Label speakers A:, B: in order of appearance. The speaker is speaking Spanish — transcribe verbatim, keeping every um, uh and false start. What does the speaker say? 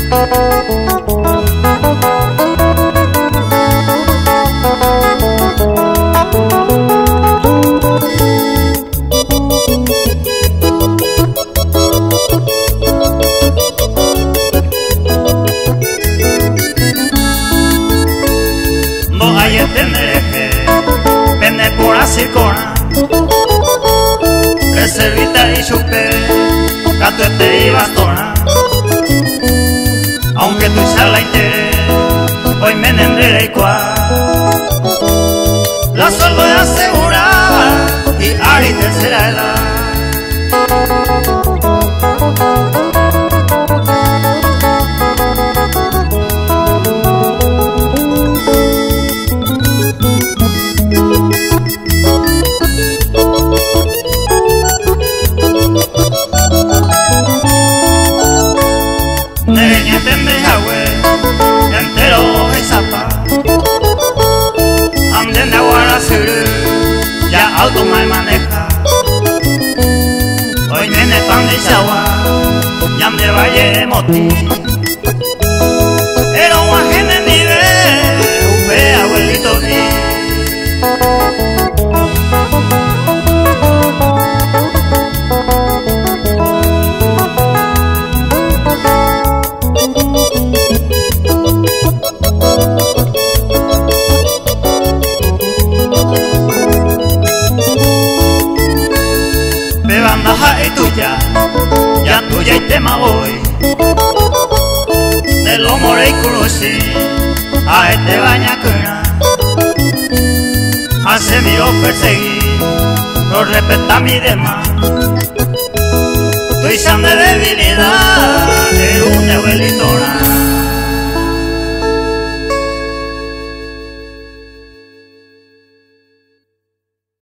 A: Venne por asicona Reservita y chupé Catuete y bastona Aunque tu charla interés Hoy me nembré y cual La sueldo de asegurar Y ari tercera edad Entero y zapa Anden de aguara suru Ya auto me maneja Hoy nene pan de chawa Yam de valle moti Era un agente nivel Upe abuelito ni Banda y tuya, ya tuya y tema voy De lo more y cruci, a este baña cuna Hace mi o perseguir, no respeta mi demás Estoy san de debilidad, de una abuelitona